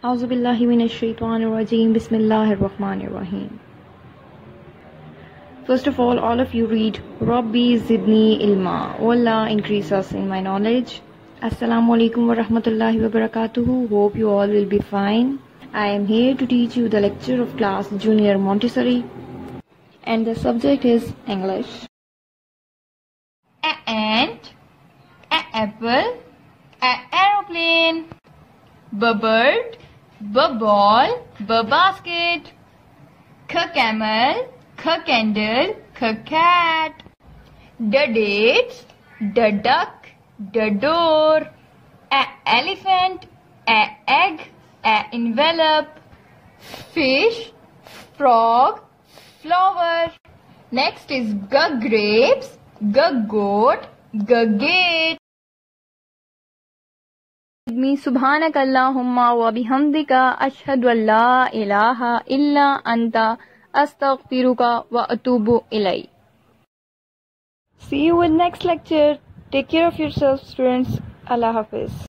A'udhu billahi minash shaitanir rajeem. Bismillahir rahmanir rahim. First of all of you read Rabbi Zidni Ilma. O Allah, increase us in my knowledge. Assalamu alaikum wa rahmatullahi wa barakatuhu. Hope you all will be fine. I am here to teach you the lecture of class Junior Montessori, and the subject is English. A ant, a apple, a aeroplane, bird, ball, basket, camel, candle, cat, the dates, the duck, the door, a elephant, a egg, a envelope, fish, frog, flower. Next is grapes, goat, gate. Me subhanaka Allahumma wa bihamdika ashhadu an la ilaha illa anta astaghfiruka wa atubu ilay. See you in next lecture. Take care of yourselves, students. Allah Hafiz.